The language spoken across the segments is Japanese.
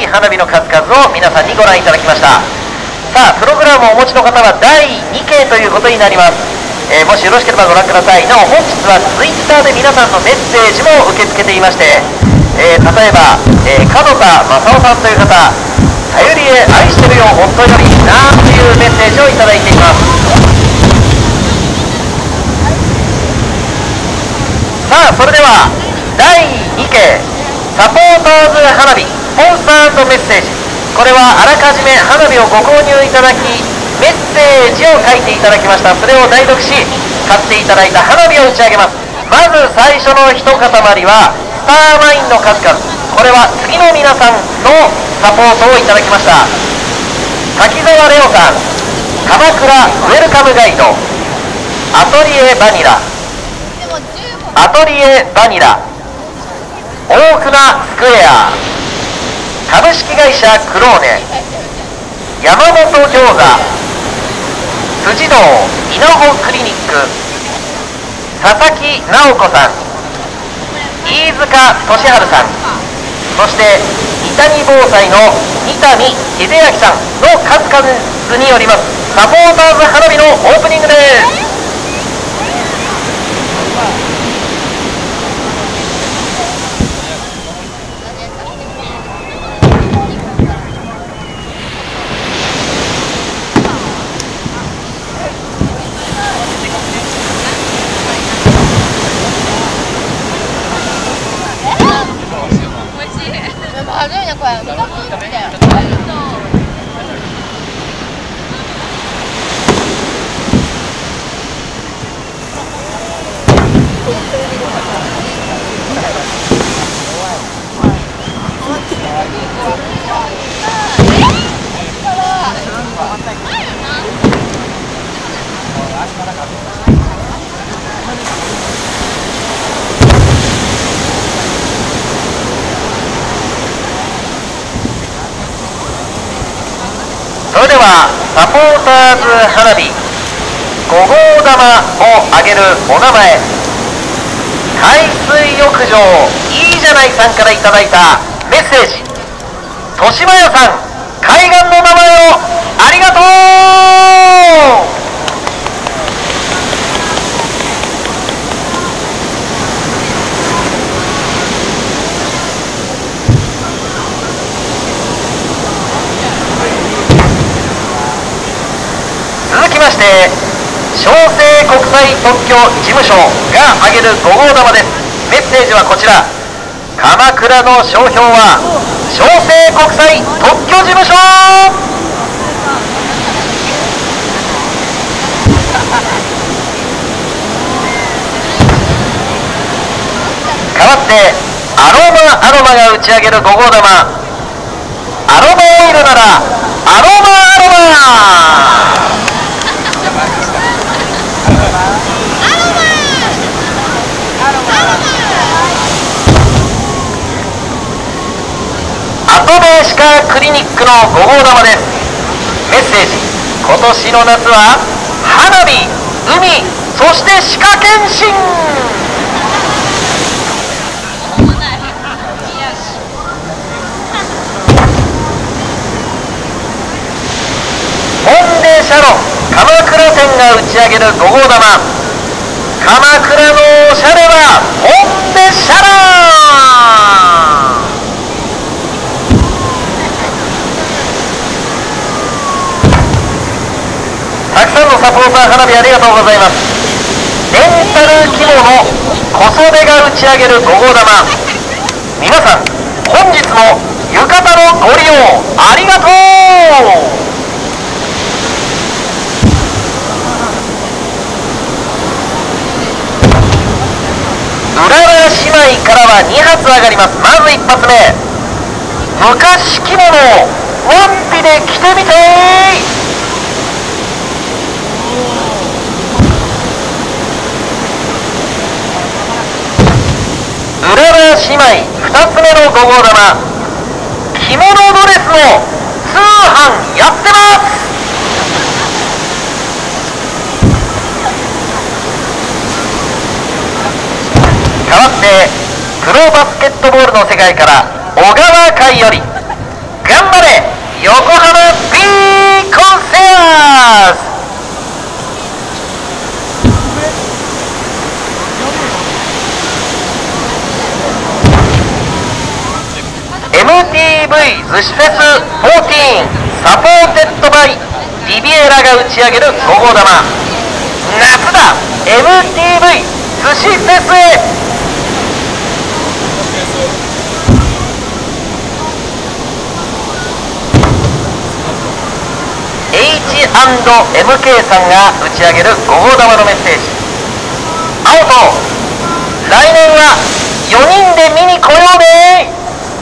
花火の数々を皆さんにご覧いただきました。さあプログラムをお持ちの方は第2形ということになります。もしよろしければご覧ください。なお本日は Twitter で皆さんのメッセージも受け付けていまして、例えば、門田正夫さんという方、さゆりへ愛してるよ夫よりなんというメッセージをいただいています。さあそれでは第2形サポーターズ花火スポンサーメッセージ、これはあらかじめ花火をご購入いただきメッセージを書いていただきました。それを代読し買っていただいた花火を打ち上げます。まず最初の一塊はスターマインの数々、これは次の皆さんのサポートをいただきました。滝沢レオさん、鎌倉ウェルカムガイド、アトリエバニラ、大船スクエア、株式会社クローネ、山本餃子、辻堂稲穂クリニック、佐々木直子さん、飯塚俊治さん、そして伊丹防災の伊丹秀明さんの数々によりますサポーターズ花火のオープニングです。それではサポーターズ花火5号玉をあげるお名前、海水浴場いいじゃないさんからいただいたメッセージ、豊島屋さん海岸の名前をありがとう。続きまして商成国際特許事務所が挙げる5号玉です。メッセージはこちら、鎌倉の商標は商成国際特許事務所。代わってアロマが打ち上げる5号玉、アロマオイルならアロマアトベ歯科クリニックの5号玉です。メッセージ、今年の夏は花火、海、そして歯科検診。モンデシャロン鎌倉店が打ち上げる5号玉、鎌倉のおしゃれはモンデシャロン。たくさんのサポーター花火ありがとうございます。レンタル規模の小袖が打ち上げる5号玉、皆さん本日も浴衣のご利用ありがとう。うらら姉妹からは2発上がります。まず1発目、昔着物をワンピで着てみてー。うらら姉妹2つ目の5号玉、着物ドレスの通販やってます。代わってプロバスケットボールの世界から小川会より頑張れ横浜 B コンセアーズ。MTV 逗子フェス14サポーテッドバイリビエラが打ち上げる5号玉。夏だ MTV 逗子フェスへ。H&MK さんが打ち上げる5号玉のメッセージ。青と来年は4人で見に来ようね。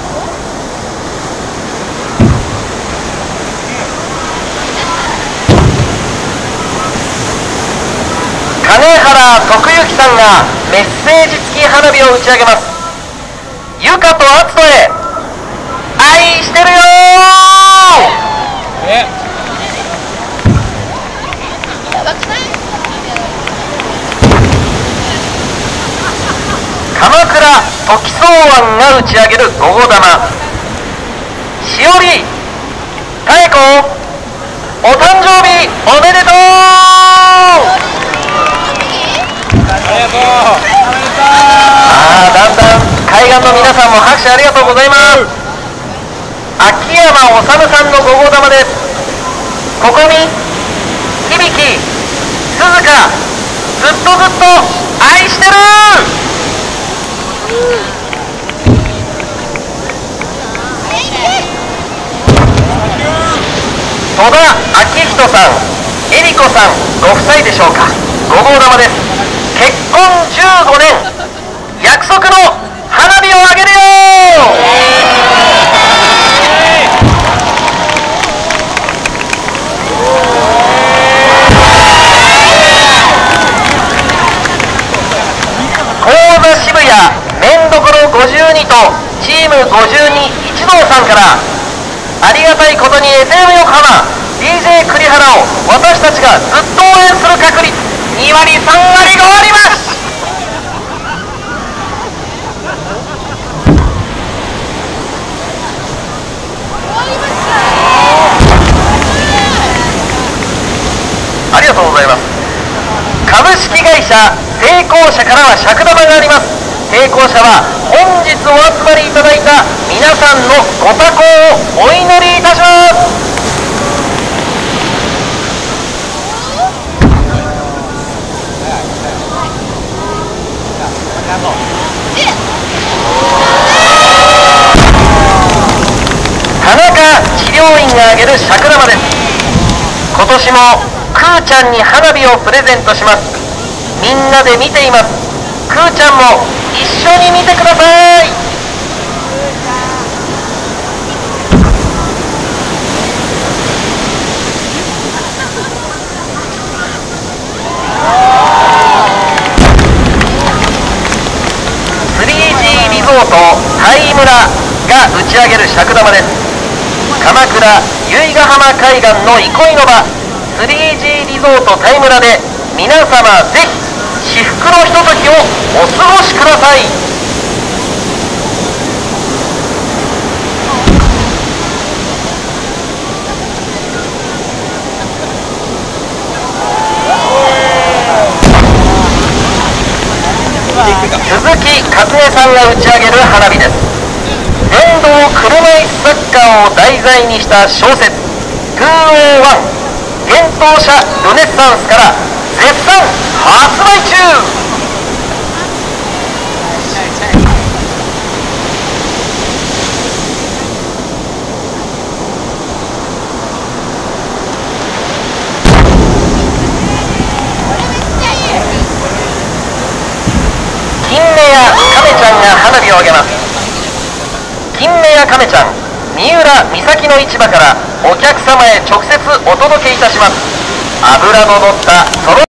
金原徳之さんがメッセージ付き花火を打ち上げます。ゆかとあつとへ愛してるよ鎌倉時宗庵が打ち上げる5号玉。しおり妙子お誕生日おめでとう。だんだん海岸の皆さんも拍手ありがとうございます。秋山治さんの5号玉です。ここに響鈴鹿ずっとずっと愛してる。戸田明人さん恵里子さんご夫妻でしょうか。5号玉です。結婚15年約束の花火をあげるよ。高座渋谷麺どころ52とチーム52一同さんからありがたいことに FM 横浜 DJ 栗原を私たちがずっと応援する確率2割3割5割ます。ありがとうございます。株式会社成功者からは尺玉があります。成功者は本日お集まりいただいた皆さんのご多幸をお祈りいたします。田中治療院があげる尺玉です。今年もくーちゃんに花火をプレゼントします。みんなで見ています。くーちゃんも一緒に見てください。3G リゾートタイ村が打ち上げる尺玉です。鎌倉由比ヶ浜海岸の憩いの場 3G リゾートタイ村で皆様ぜひ至福のひとときをお過ごしください。鈴木和恵さんが打ち上げる花火です。電動車椅子サッカーを題材にした小説201幻冬舎ルネッサンスから絶賛発売中。金目や亀ちゃんが花火を上げます。金目や亀ちゃん三浦岬の市場からお客様へ直接お届けいたします。脂の乗ったその